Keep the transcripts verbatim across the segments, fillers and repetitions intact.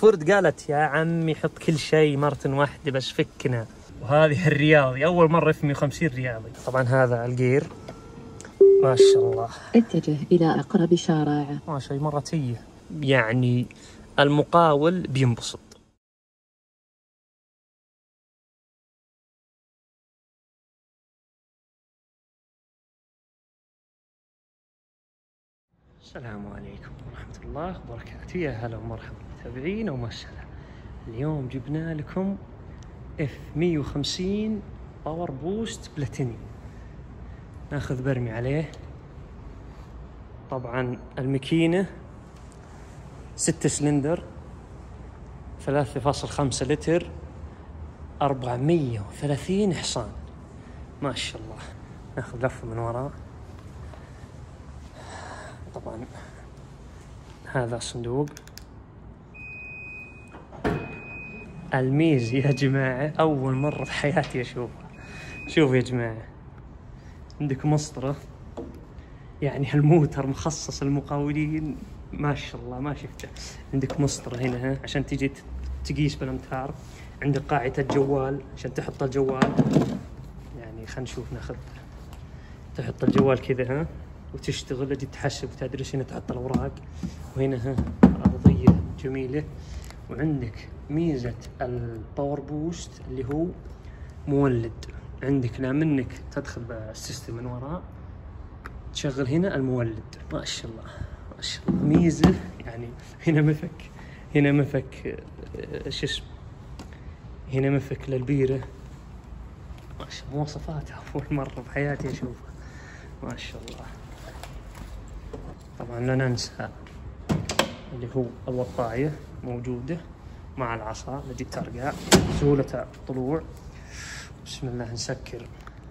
فورد قالت يا عمي حط كل شيء مرة واحدة بس فكنا. وهذه الرياضي أول مرة في مية وخمسين رياضي. طبعا هذا الجير ما شاء الله. اتجه إلى أقرب شارع. ما شيء مرة تيه، يعني المقاول بينبسط. السلام عليكم ورحمة الله وبركاته، يا هلا ومرحبا متابعين ومسهلا. اليوم جبنا لكم اف مية وخمسين باور بوست بلاتينيوم، ناخذ برمي عليه. طبعا الماكينة ستة سلندر ثلاثة فاصلة خمسة لتر أربعمية وثلاثين حصان، ما شاء الله. ناخذ لفة من وراء. طبعا هذا الصندوق. الميز يا جماعة أول مرة في حياتي أشوفها. شوفوا يا جماعة، عندك مسطرة، يعني الموتر مخصص للمقاولين، ما شاء الله ما شفته. عندك مسطرة هنا ها عشان تجي تقيس بالأمتار. عندك قاعدة الجوال عشان تحط الجوال، يعني خلينا نشوف. ناخذ تحط الجوال كذا ها وتشتغل، تجي تحسب وتدرس. هنا تحط الأوراق، وهنا ها أرضية جميلة. وعندك ميزة الباور بوست اللي هو مولد. عندك لا منك تدخل بالسيستم من وراء، تشغل هنا المولد. ما شاء الله ما شاء الله ميزة، يعني هنا مفك، هنا مفك شو اسمه، هنا مفك للبيرة. ما شاء الله مواصفاتها أول مرة في حياتي أشوفها، ما شاء الله. طبعا لا ننسى اللي هو الوقاية موجودة مع العصا التي ترجع، سهولة الطلوع. بسم الله نسكر.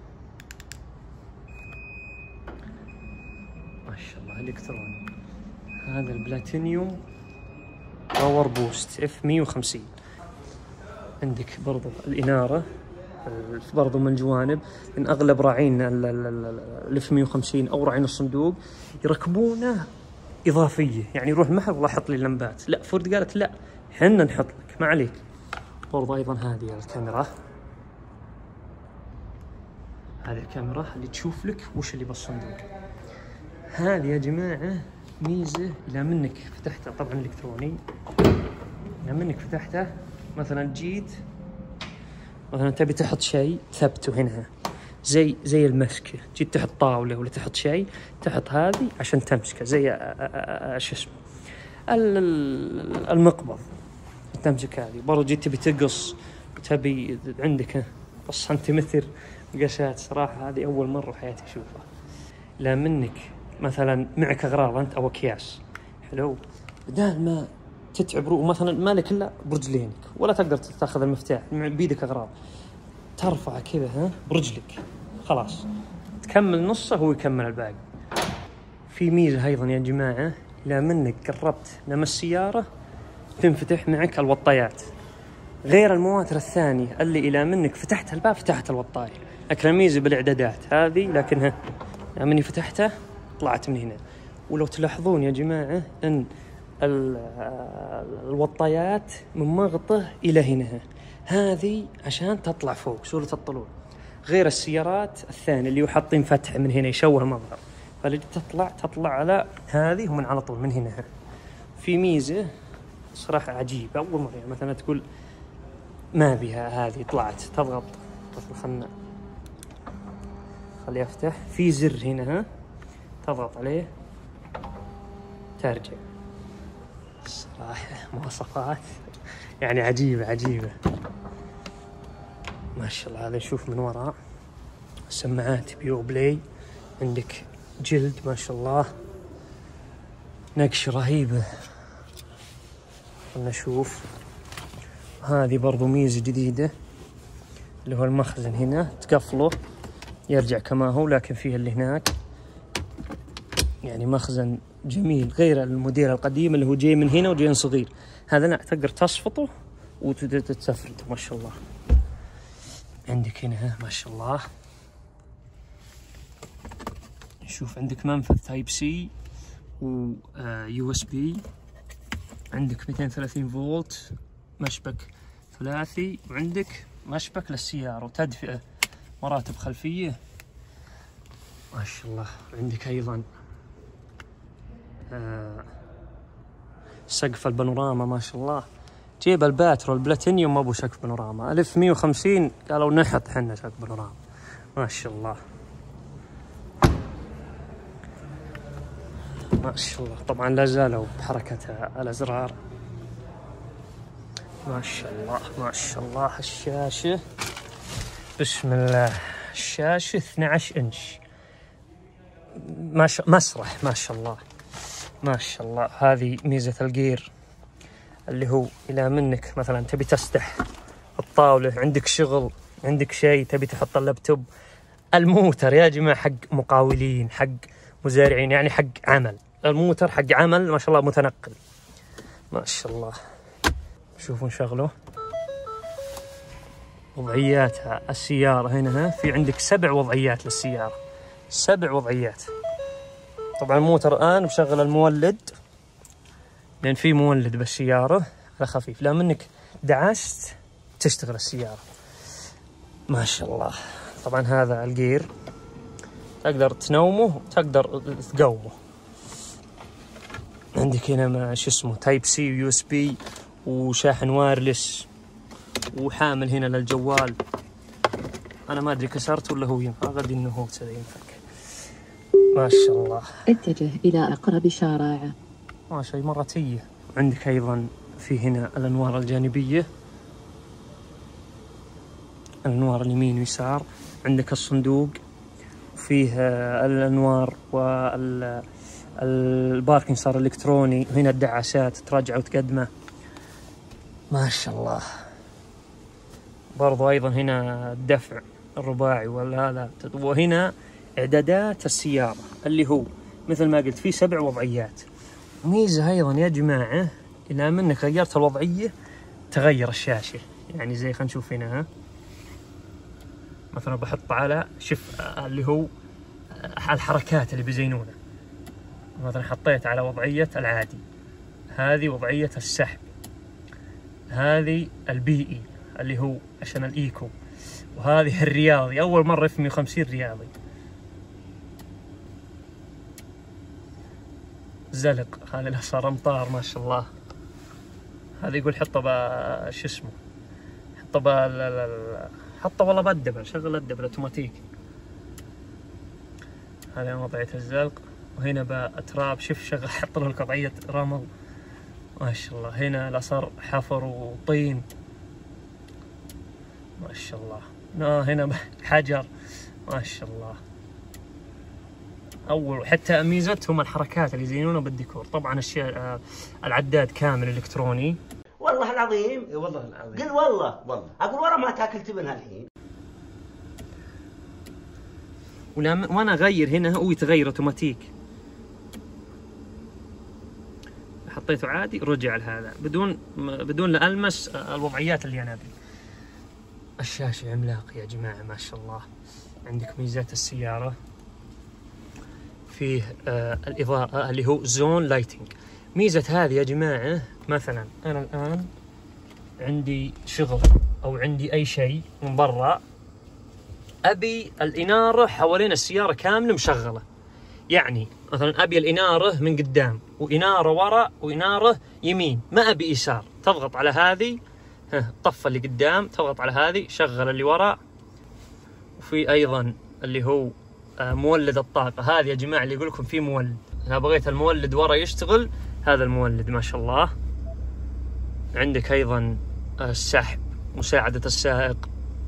ما شاء الله الكتروني. هذا البلاتينيوم باور بوست اف مية وخمسين. عندك برضو الإنارة برضو من الجوانب، لأن أغلب راعين الاف مية وخمسين أو راعين الصندوق يركبونه إضافية، يعني يروح المحل والله حط لي اللمبات. لا، فورد قالت لا حنا نحط لك ما عليك. برضو أيضا هذه الكاميرا، هذه الكاميرا اللي تشوف لك وش اللي بالصندوق. هذه يا جماعة ميزة، إذا منك فتحتها طبعا الإلكتروني، إذا منك فتحتها مثلا جيت مثلا تبي تحط شيء ثبته هنا زي زي المسكة، جيت تحط طاولة ولا تحط شيء، تحط هذه عشان تمسكه زي شو اسمه المقبض، تمسك هذه. برضو جيت تبي تقص، تبي عندك قص سنتيمتر قشات. صراحة هذه أول مرة في حياتي أشوفها. لا منك مثلا معك أغراض أنت أو أكياس، حلو، بدال ما تتعب رو مثلا مالك إلا برجلينك ولا تقدر تاخذ المفتاح بيدك أغراض، ترفع كذا ها برجلك خلاص، تكمل نصه هو يكمل الباقي. في ميزة أيضا يا جماعة، لا منك قربت لما السيارة تنفتح معك الوطيات، غير المواتر الثانية اللي إلى منك فتحت الباب فتحت الوطاية. لكن الميزة بالإعدادات هذه، لكنها مني فتحته طلعت من هنا. ولو تلاحظون يا جماعة أن الوطايات من مغطى إلى هنا، هذه عشان تطلع فوق سهولة الطلوع، غير السيارات الثانية اللي حاطين فتح من هنا يشوه المظهر، فاللي تطلع تطلع على هذه ومن على طول من هنا. في ميزة صراحة عجيبة أول مرة، يعني مثلا تقول ما بها هذه طلعت، تضغط خلنا خليه يفتح، في زر هنا ها تضغط عليه ترجع. صراحة مواصفات يعني عجيبة عجيبة ما شاء الله. هذا نشوف من وراء سماعات بيو بلاي، عندك جلد ما شاء الله، نقش رهيبة. خلنا نشوف. هذه برضو ميزة جديدة اللي هو المخزن هنا، تقفله يرجع كما هو، لكن فيه اللي هناك يعني مخزن جميل غير الموديل القديم اللي هو جاي من هنا وجاي صغير. هذا لا، تقدر تصفطه وتتفرده ما شاء الله. عندك هنا ما شاء الله، نشوف عندك منفذ تايب سي ويو اس بي. عندك مئتين وثلاثين فولت مشبك ثلاثي، وعندك مشبك للسيارة وتدفئة، مراتب خلفية ما شاء الله. عندك أيضا آه سقف البانوراما ما شاء الله. جيب الباترو البلاتينيوم ما ابو سقف بانوراما، ألف مئة وخمسين قالوا نحط حنا سقف بانوراما ما شاء الله ما شاء الله. طبعا لا زالوا بحركة الأزرار ما شاء الله ما شاء الله. الشاشة بسم الله، الشاشة اثني عشر إنش ما شاء مسرح ما شاء الله ما شاء الله. هذه ميزة الجير اللي هو إلى منك مثلا تبي تسطح الطاولة، عندك شغل عندك شيء تبي تحط اللابتوب. الموتر يا جماعة حق مقاولين، حق مزارعين، يعني حق عمل. الموتر حق عمل ما شاء الله، متنقل ما شاء الله. شوفوا نشغله وضعياتها. السيارة هنا في عندك سبع وضعيات للسيارة، سبع وضعيات. طبعا الموتر الآن بشغل المولد لأن في مولد بالسيارة على خفيف، لا منك دعست تشتغل السيارة ما شاء الله. طبعا هذا الجير تقدر تنومه تقدر تقومه. عندك هنا ما شو اسمه تايب سي ويو اس بي وشاحن وايرلس وحامل هنا للجوال. انا ما ادري كسرت ولا هو ينفع، غادي انه هو كذا ينفك ما شاء الله. اتجه الى اقرب شارع. ما شيء مرة تيه. عندك ايضا في هنا الانوار الجانبية، الانوار اليمين ويسار. عندك الصندوق وفيه الانوار والباركينج صار الكتروني، وهنا الدعاسات ترجع وتقدمه ما شاء الله. برضو ايضا هنا الدفع الرباعي ولا، وهنا اعدادات السيارة اللي هو مثل ما قلت في سبع وضعيات. ميزة ايضا يا جماعة الى منك غيرت الوضعية تغير الشاشة، يعني زي خلينا نشوف هنا ها مثلا بحط على شوف اللي هو الحركات اللي بيزينونه. مثلا حطيت على وضعية العادي، هذه وضعية السحب، هذه البيئي اللي هو عشان الايكو، وهذه الرياضي. اول مرة في مئة وخمسين رياضي. زلق هذا اللي صار امطار ما شاء الله. هذا يقول حطه ب شو اسمه حطه ب حطه والله بالدبل، شغل الدبل اوتوماتيك. هذا وضعية الزلق، وهنا بأتراب شوف شغل حط له وضعية رمل ما شاء الله. هنا لا صار حفر وطين ما شاء الله. هنا حجر ما شاء الله. اول حتى ميزتهم الحركات اللي يزينونه بالديكور. طبعا الشيء العداد كامل الكتروني. والله العظيم اي والله العظيم قل والله والله اقول ورا ما تاكل تبنها الحين. ولما وانا اغير هنا هو يتغير اوتوماتيك. حطيته عادي رجع لهذا بدون بدون لا المس الوضعيات اللي انا ابي. الشاشة عملاق يا جماعة ما شاء الله. عندك ميزات السيارة فيه آه الإضاءة اللي هو زون لايتنج. ميزة هذه يا جماعة مثلا أنا الآن عندي شغل أو عندي أي شيء من برا، أبي الإنارة حوالين السيارة كاملة مشغلة. يعني مثلا أبي الإنارة من قدام وإنارة ورا وإنارة يمين، ما أبي يسار. تضغط على هذه طفى اللي قدام، تضغط على هذه شغل اللي ورا. وفي أيضا اللي هو مولد الطاقة. هذه يا جماعة اللي يقول لكم في مولد، إذا بغيت المولد ورا يشتغل هذا المولد ما شاء الله. عندك أيضا السحب، مساعدة السائق،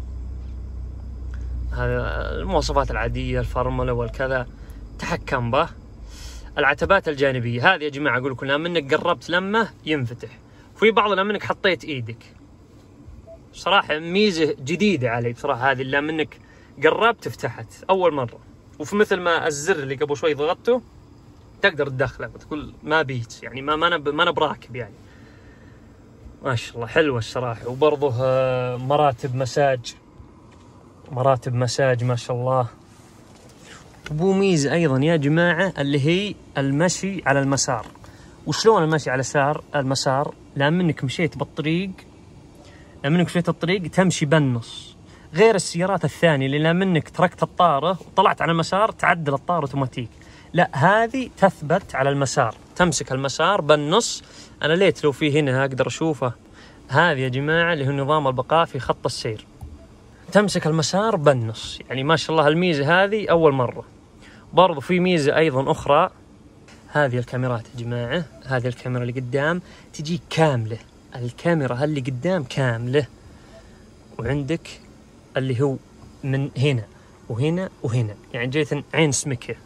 هذا المواصفات العادية، الفرملة والكذا، تحكم به. العتبات الجانبية هذه يا جماعة أقول لكم لما إنك قربت لمه ينفتح، وفي بعض لما إنك حطيت إيدك. صراحة ميزة جديدة علي بصراحة هذه، لما إنك قربت فتحت أول مرة. وفي مثل ما الزر اللي قبل شوي ضغطته تقدر تدخله وتقول ما بيت، يعني ما ما أنا ما أنا براكب يعني ما شاء الله. حلوة الصراحة. وبرضه مراتب مساج، مراتب مساج ما شاء الله. وبو ميزة أيضا يا جماعة اللي هي المشي على المسار، وشلون المشي على سار المسار؟ لما انك مشيت بالطريق لما انك مشيت الطريق تمشي بالنص، غير السيارات الثانية اللي لما انك تركت الطارة وطلعت على المسار تعدل الطارة اوتوماتيك، لا هذه تثبت على المسار، تمسك المسار بالنص. انا ليت لو في هنا اقدر اشوفه، هذه يا جماعة اللي هو نظام البقاء في خط السير، تمسك المسار بالنص. يعني ما شاء الله الميزة هذه أول مرة. برضو في ميزة أيضا أخرى، هذه الكاميرات يا جماعة، هذه الكاميرا اللي قدام تجي كاملة، الكاميرا اللي قدام كاملة، وعندك اللي هو من هنا وهنا وهنا، يعني جيت عين سمكة.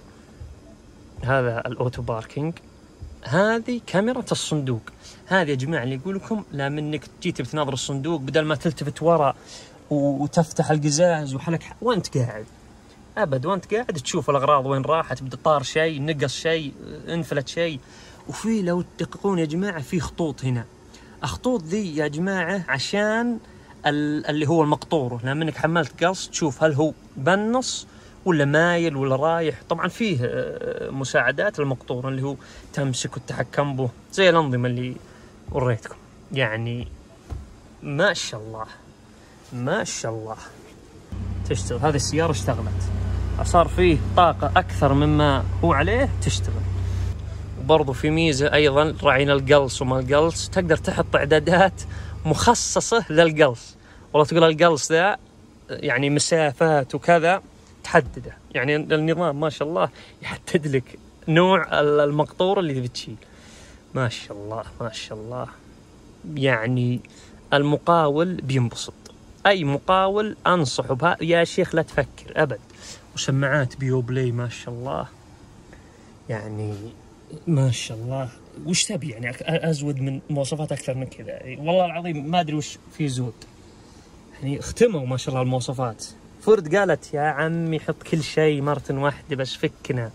هذا الأوتو باركينج، هذه كاميرا الصندوق. هذه يا جماعة اللي يقول لكم لا منك جيت بتناظر الصندوق بدل ما تلتفت وراء وتفتح القزاز وحلك وانت قاعد، ابد وانت قاعد تشوف الاغراض وين راحت، بدا طار شيء، نقص شيء، انفلت شيء. وفي لو تدققون يا جماعه في خطوط هنا، الخطوط ذي يا جماعه عشان اللي هو المقطور، لما انك حملت قص تشوف هل هو بالنص ولا مايل ولا رايح. طبعا فيه مساعدات للمقطور اللي هو تمسك والتحكم به زي الانظمه اللي وريتكم. يعني ما شاء الله ما شاء الله تشتغل. هذه السيارة اشتغلت، صار فيه طاقة أكثر مما هو عليه تشتغل. وبرضو في ميزة أيضا، راعينا القلص وما القلص، تقدر تحط إعدادات مخصصة للقلص. والله تقول القلص ذا يعني مسافات وكذا تحدده، يعني النظام ما شاء الله يحدد لك نوع المقطور اللي تبي تشيل. ما شاء الله ما شاء الله. يعني المقاول بينبسط، أي مقاول أنصحه بها يا شيخ لا تفكر أبد. وسماعات بيو بلاي ما شاء الله، يعني ما شاء الله. وش تبي يعني أزود من مواصفات أكثر من كذا؟ والله العظيم ما أدري وش في زود، يعني اختموا ما شاء الله المواصفات. فورد قالت يا عمي حط كل شيء مرة واحدة بس فكنا.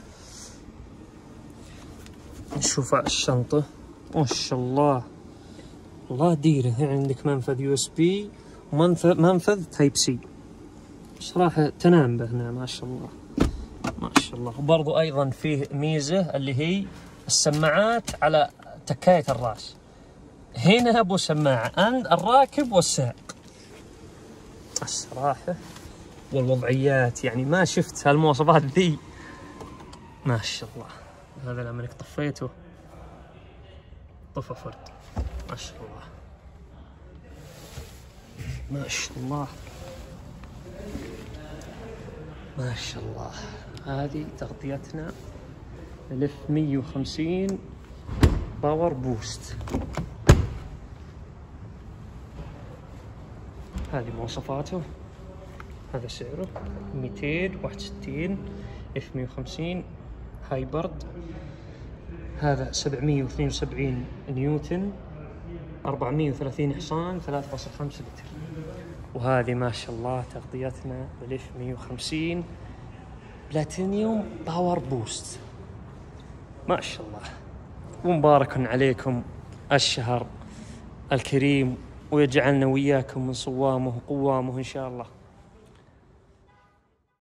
نشوف الشنطة ما شاء الله، الله ديره. عندك منفذ يو اس بي ومنفذ منفذ تايب سي، صراحة تنام به هنا ما شاء الله ما شاء الله. وبرضو أيضا فيه ميزة اللي هي السماعات على تكاية الرأس، هنا أبو سماعة عند الراكب والسائق الصراحة. والوضعيات يعني ما شفت هالمواصفات ذي ما شاء الله. هذا لما انك طفيته طفى فرد ما شاء الله ما شاء الله ما شاء الله. هذه تغطيتنا ألف ومية وخمسين باور بوست. هذه مواصفاته، هذا سعره مئتين وواحد وستين ألف ومية وخمسين هاي برد. هذا سبعمية واثنين وسبعين نيوتن، أربعمية وثلاثين حصان، ثلاثة فاصلة خمسة لتر. وهذه ما شاء الله تغطيتنا ألف ومية وخمسين بلاتينيوم باور بوست ما شاء الله. ومبارك عليكم الشهر الكريم، ويجعلنا وياكم من صوامه وقوامه إن شاء الله.